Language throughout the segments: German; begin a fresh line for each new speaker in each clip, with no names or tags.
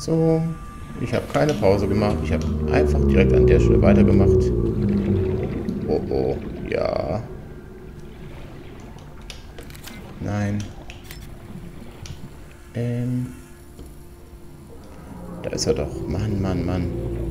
So, ich habe keine Pause gemacht. Ich habe einfach direkt an der Stelle weitergemacht. Oh, oh, ja. Nein. Da ist er doch. Mann, Mann, Mann.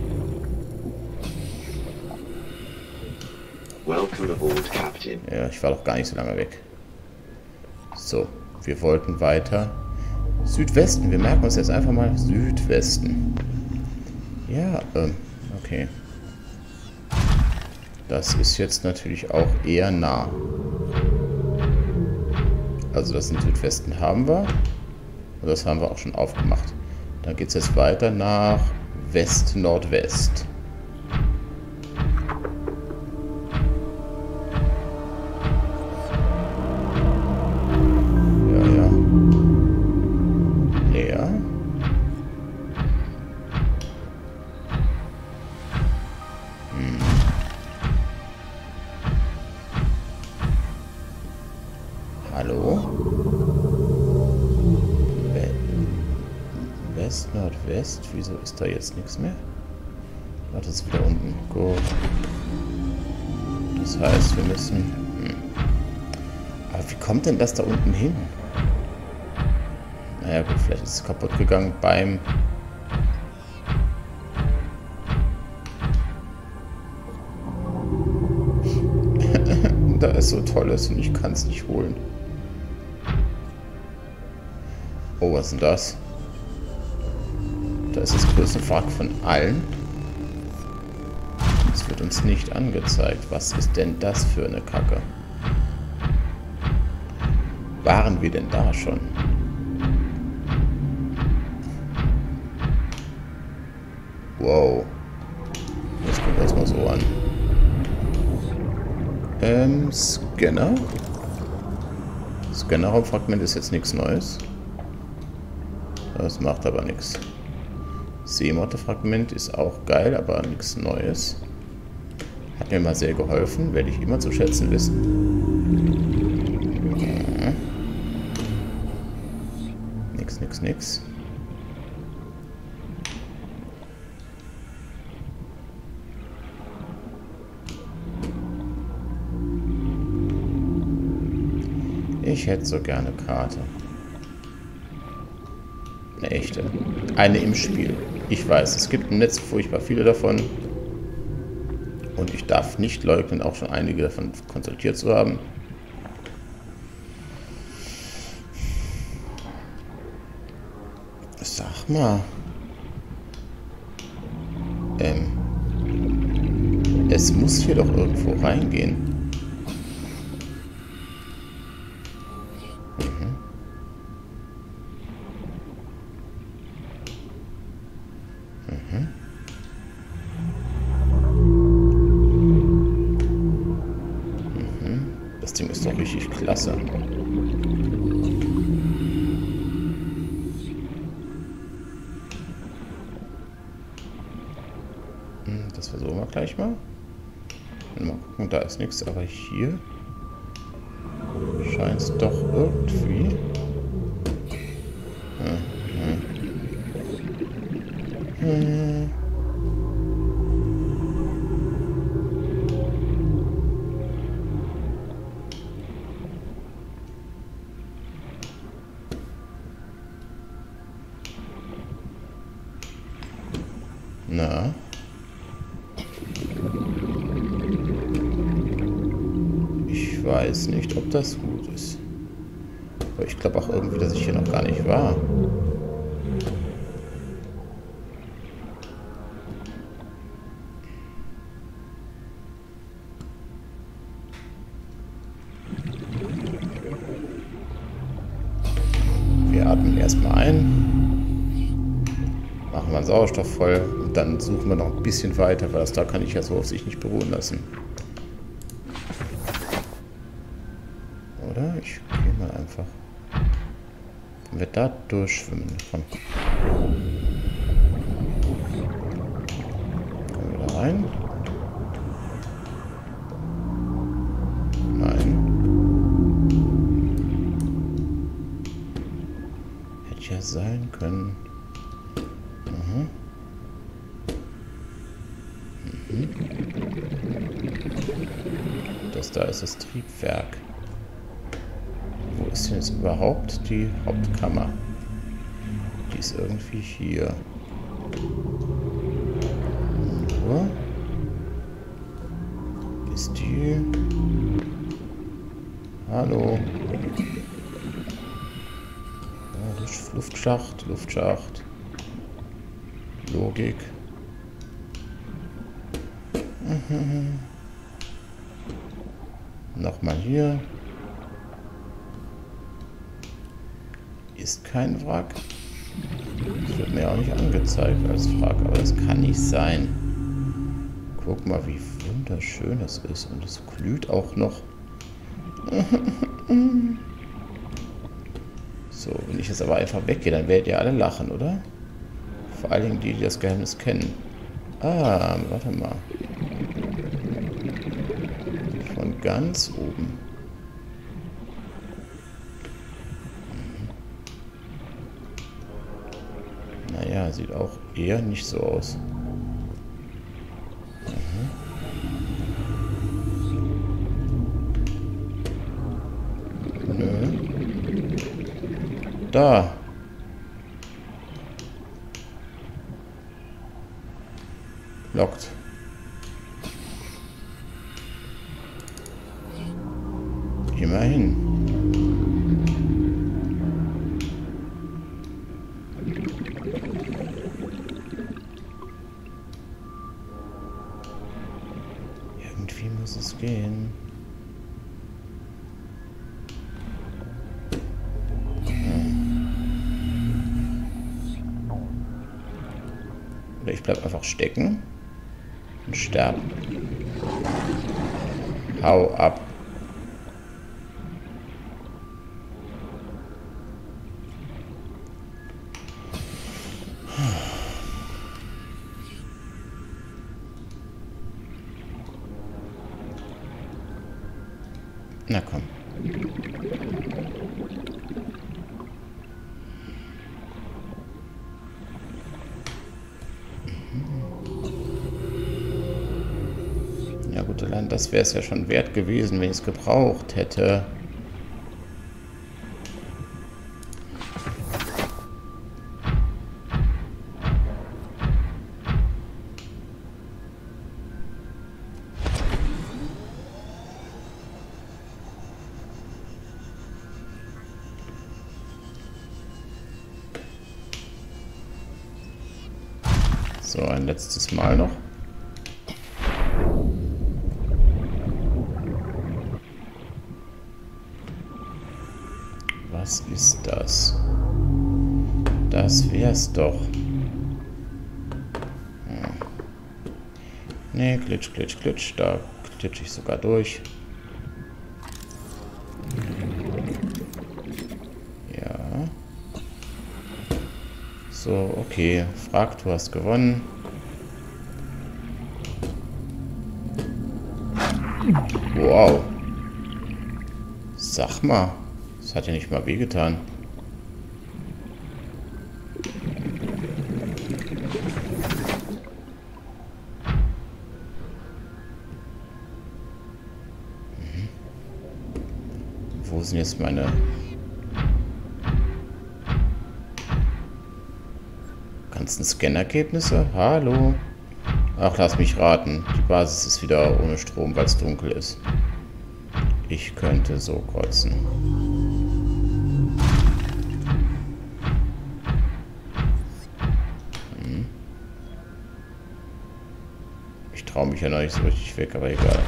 Welcome aboard, Captain.
Ja, ich war doch gar nicht so lange weg. So, wir wollten weiter Südwesten. Wir merken uns jetzt einfach mal Südwesten. Ja, okay. Das ist jetzt natürlich auch eher nah. Also das in Südwesten haben wir. Und das haben wir auch schon aufgemacht. Dann geht es jetzt weiter nach West-Nordwest. Ja, ja. Leer. Hallo? West, Nordwest. Wieso ist da jetzt nichts mehr? Warte, das ist wieder unten. Gut. Das heißt, wir müssen... Aber wie kommt denn das da unten hin? Naja gut, vielleicht ist es kaputt gegangen beim... Da ist so Tolles und ich kann es nicht holen. Oh, was ist denn das? Da ist das größte Wrack von allen. Es wird uns nicht angezeigt. Was ist denn das für eine Kacke? Waren wir denn da schon? Wow. Das gucken wir uns mal so an. Scanner. Scannerraumfragment ist jetzt nichts Neues. Das macht aber nichts. Seemotte-Fragment ist auch geil, aber nichts Neues. Hat mir mal sehr geholfen, werde ich immer zu schätzen wissen. Ja. Nix. Ich hätte so gerne Karte. Eine echte. Eine im Spiel. Ich weiß, es gibt im Netz furchtbar viele davon. Und ich darf nicht leugnen, auch schon einige davon konsultiert zu haben. Sag mal. Es muss hier doch irgendwo reingehen. Das Ding ist doch richtig klasse. Das versuchen wir gleich mal. Mal gucken, da ist nichts, aber hier scheint es doch irgendwie. Na? Ich weiß nicht, ob das gut ist. Aber ich glaube auch irgendwie, dass ich hier noch gar nicht war. Wir atmen erstmal ein. Machen wir Sauerstoff voll. Und dann suchen wir noch ein bisschen weiter, weil das da kann ich ja so auf sich nicht beruhen lassen. Oder? Ich gehe mal einfach. Wenn wir da durchschwimmen. Komm. Kommen wir da rein? Nein. Hätte ja sein können. Das da ist das Triebwerk. Wo ist denn jetzt überhaupt die Hauptkammer? Die ist irgendwie hier. Wo ist die? Hallo. Ja, Luftschacht, Luftschacht. Logik. Nochmal hier. Ist kein Wrack. Das wird mir auch nicht angezeigt als Wrack, aber das kann nicht sein. Guck mal, wie wunderschön es ist. Und es glüht auch noch. So, wenn ich jetzt aber einfach weggehe, dann werdet ihr alle lachen, oder? Vor allen Dingen die, die das Geheimnis kennen. Ah, warte mal. Von ganz oben. Naja, sieht auch eher nicht so aus. Nö. Da. Lockt. Immerhin. Irgendwie muss es gehen. Oder ich bleib einfach stecken. Und sterben. Hau ab. Na komm. Ja gut, allein das wäre es ja schon wert gewesen, wenn ich es gebraucht hätte. So, ein letztes Mal noch. Was ist das? Das wär's doch. Nee, klitsch, klitsch, klitsch. Da klitsch ich sogar durch. Ja. So, okay. Frag, du hast gewonnen. Wow. Sag mal. Das hat ja nicht mal wehgetan. Wo sind jetzt meine... ganzen Scannergebnisse? Hallo? Ach, lass mich raten. Die Basis ist wieder ohne Strom, weil es dunkel ist. Ich könnte so kotzen. Ich traue mich ja noch nicht so richtig weg, aber egal.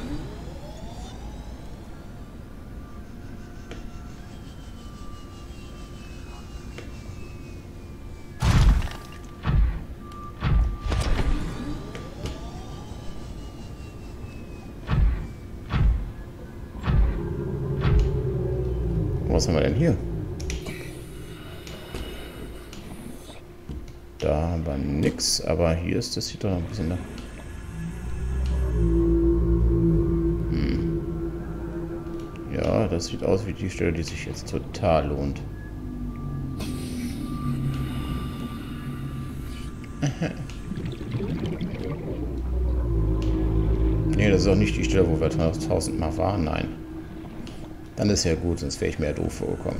Was haben wir denn hier? Da haben wir nix, aber hier ist das, sieht doch noch ein bisschen nach. Ja, das sieht aus wie die Stelle, die sich jetzt total lohnt. Nee, das ist auch nicht die Stelle, wo wir 1000 Mal waren. Nein. Dann ist ja gut, sonst wäre ich mehr doof vorgekommen.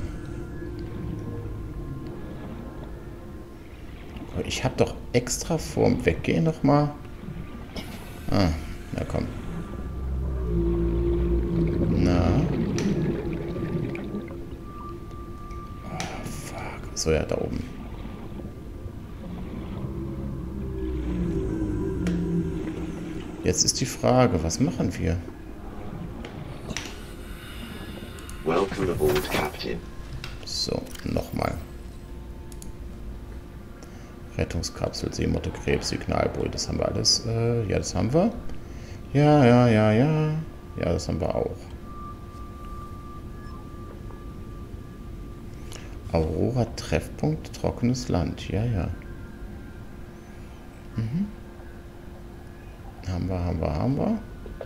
Ich habe doch extra vorm Weggehen nochmal... Ah, na komm. Na. Oh, fuck. So, ja, da oben. Jetzt ist die Frage, was machen wir?
Welcome aboard, Captain.
So, nochmal. Rettungskapsel, Seemotte, Krebs, Signalbuoy, das haben wir alles. Ja, das haben wir. Ja. Ja, das haben wir auch. Aurora Treffpunkt, trockenes Land. Ja. Mhm. Haben wir.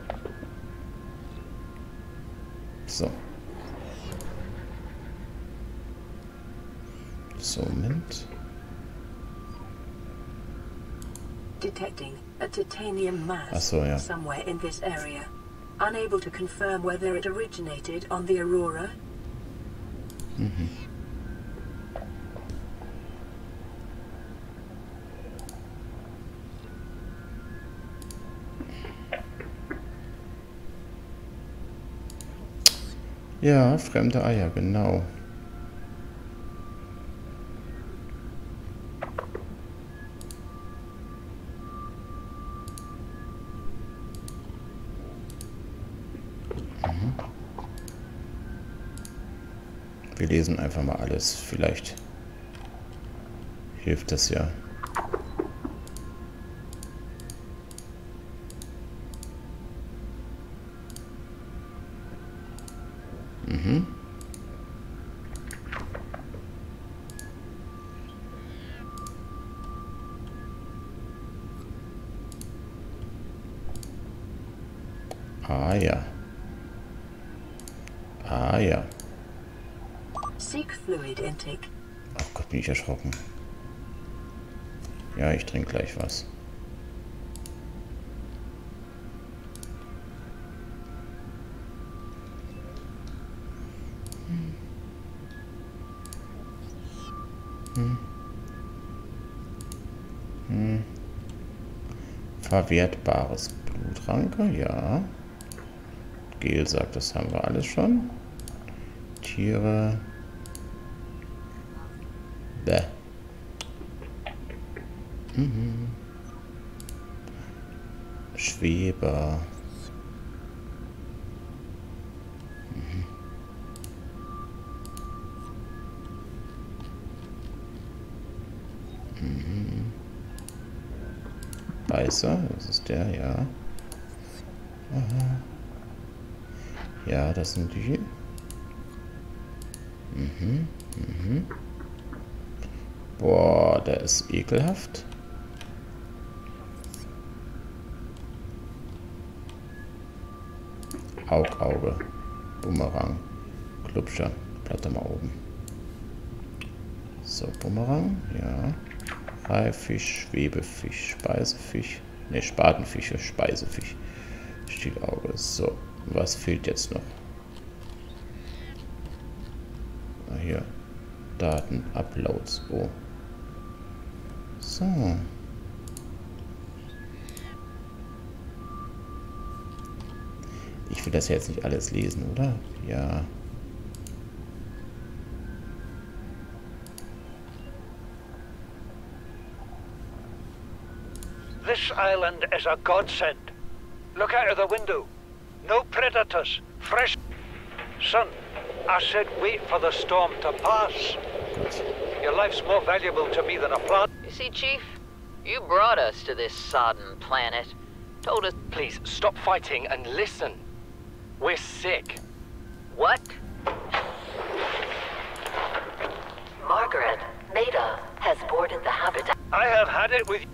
So. So, Moment.
Detecting a titanium mass
Ach so, ja.
somewhere in this area. Unable to confirm whether it originated on the Aurora.
Mhm. Ja, fremde Eier, genau. Wir lesen einfach mal alles. Vielleicht hilft das ja. Mhm. Ah ja.
Seek fluid intake.
Oh Gott, bin ich erschrocken. Ja, ich trinke gleich was. Verwertbares Blutranke, ja. Gel sagt, das haben wir alles schon. Tiere. Bäh. Mhm. Schweber. Beißer, das ist der, ja. Aha. Ja, das sind die. Boah, der ist ekelhaft. Augauge. Bumerang. Klubscher. Platte mal oben. So, Bumerang, ja. Haifisch, Schwebefisch, Speisefisch. Ne, Spatenfische, Speisefisch. Stielauge. So, was fehlt jetzt noch? Ah, hier. Daten, Uploads. Oh. So. Ich will das jetzt nicht alles lesen, oder? Ja.
This island is a godsend. Look out of the window. No predators. Fresh. Son, I said wait for the storm to pass.
Gut.
Your life's more valuable to me than a plant.
You see, Chief? You brought us to this sodden planet. Told us...
Please, stop fighting and listen. We're sick.
What?
Margaret, Maida has boarded the Habitat.
I have had it with...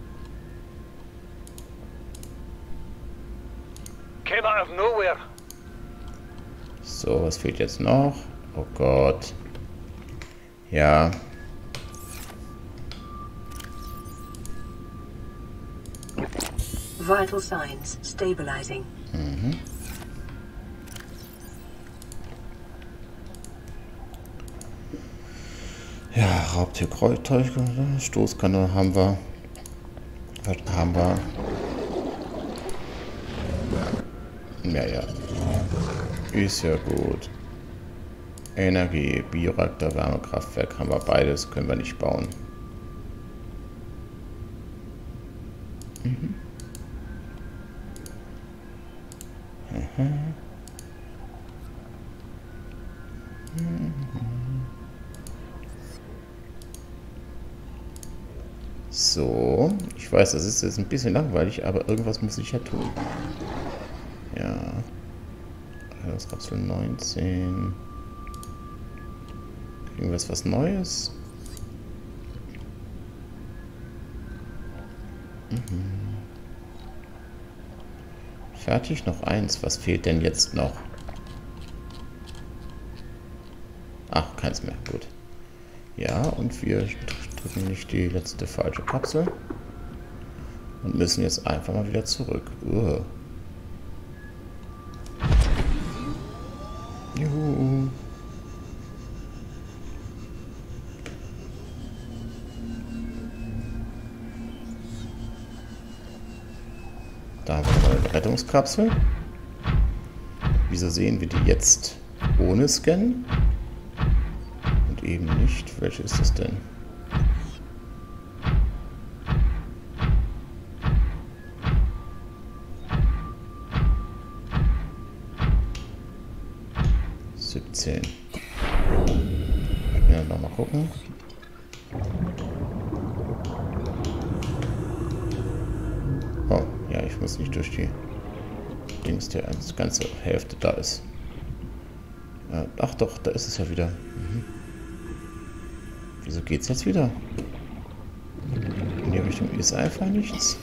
Came out of nowhere.
So, was fehlt jetzt noch? Oh Gott. Ja.
Vital signs stabilizing.
Mhm. Ja, Raubtierkreuztäuschung, Stoßkanone haben wir. Was haben wir? Ja. Ist ja gut. Energie, Bioreaktor, Wärmekraftwerk haben wir beides, können wir nicht bauen. Mhm. So, ich weiß, das ist jetzt ein bisschen langweilig, aber irgendwas muss ich ja tun. Ja. Das Kapsel 19. Kriegen wir jetzt was Neues? Fertig, noch eins. Was fehlt denn jetzt noch? Ach, keins mehr. Gut. Ja, und wir drücken nicht die letzte falsche Kapsel. Und müssen jetzt einfach mal wieder zurück. Juhu. Da haben wir eine Rettungskapsel. Wieso sehen wir die jetzt ohne Scan? Und eben nicht. Welche ist das denn? Ja, nochmal gucken. Oh, ja, ich muss nicht durch die Dings, der als ganze Hälfte da ist. Ach doch, da ist es ja wieder. Wieso geht's jetzt wieder? In die Richtung ist einfach nichts.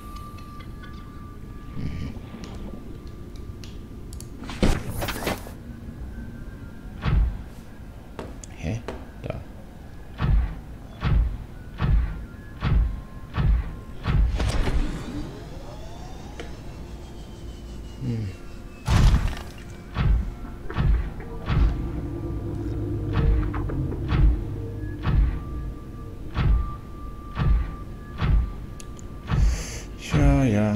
Hä? Da. Ja.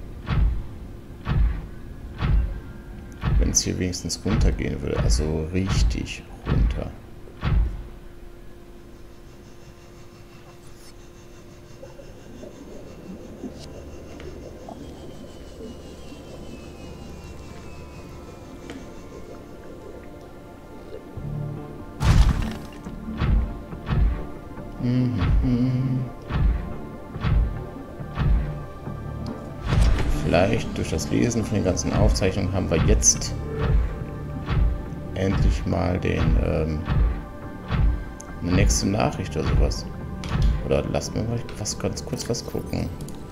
Wenn es hier wenigstens runtergehen würde, also richtig runter. Vielleicht durch das Lesen von den ganzen Aufzeichnungen haben wir jetzt endlich mal eine nächste Nachricht oder sowas. Oder lasst mir mal ganz kurz was gucken.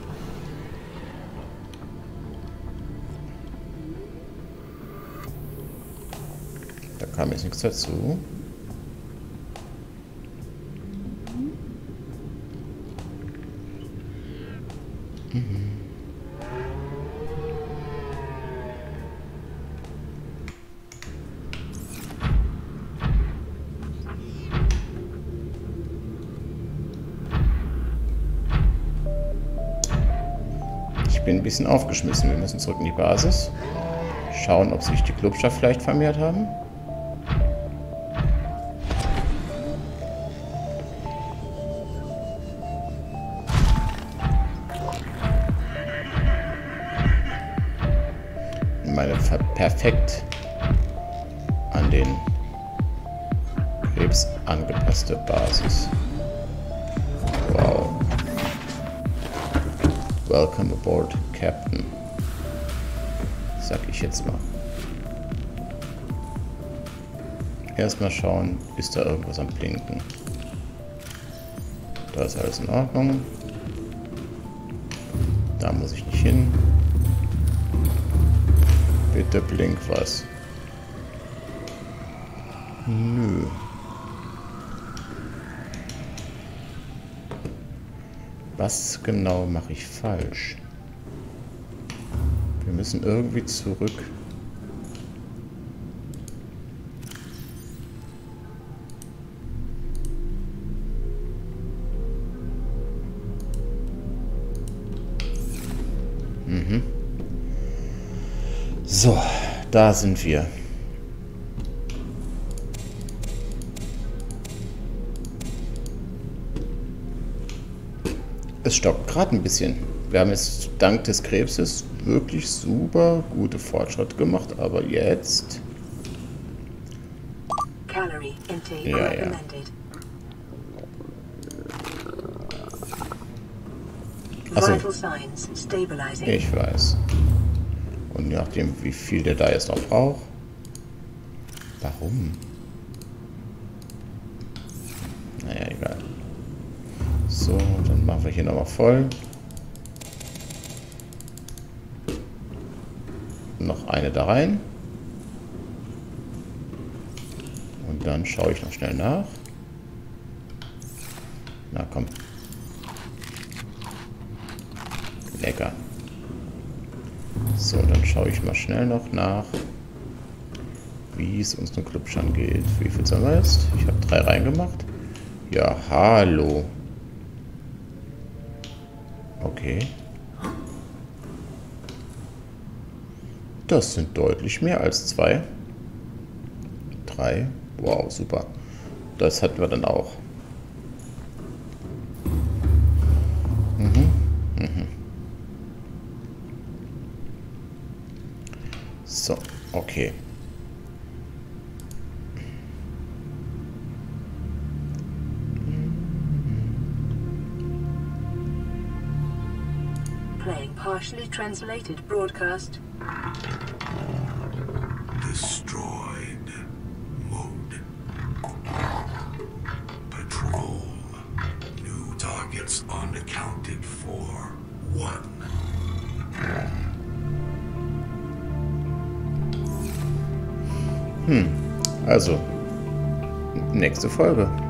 Da kam jetzt nichts dazu. Ich bin ein bisschen aufgeschmissen. Wir müssen zurück in die Basis. Schauen, ob sich die Klubscher vielleicht vermehrt haben. Meine perfekt an den Krebs angepasste Basis. Wow. Welcome aboard, Captain. Sag ich jetzt mal. Erstmal schauen, ist da irgendwas am Blinken. Da ist alles in Ordnung. Da muss ich nicht hin. Bitte blink was. Nö. Was genau mache ich falsch? müssen irgendwie zurück. So, da sind wir. Es stockt gerade ein bisschen. Wir haben jetzt dank des Krebses wirklich super gute Fortschritte gemacht, aber jetzt...
Calorie intake
Ja, ja.
recommended.
Ach so.
Vital signs stabilizing.
Ich weiß. Und je nachdem, wie viel der da jetzt noch braucht. Warum? Naja, egal. So, dann machen wir hier nochmal voll. Noch eine da rein. Und dann schaue ich noch schnell nach. Na komm. Lecker. So, dann schaue ich mal schnell noch nach, wie es unseren Clubschein geht. Wie viel sollen wir jetzt? Ich habe 3 reingemacht. Ja, hallo. Okay. Das sind deutlich mehr als 2. 3. Wow, super. Das hatten wir dann auch. So, okay.
Playing partially translated broadcast.
Destroyed. Mode. Patrol. New targets unaccounted for. 1.
Also, nächste Folge.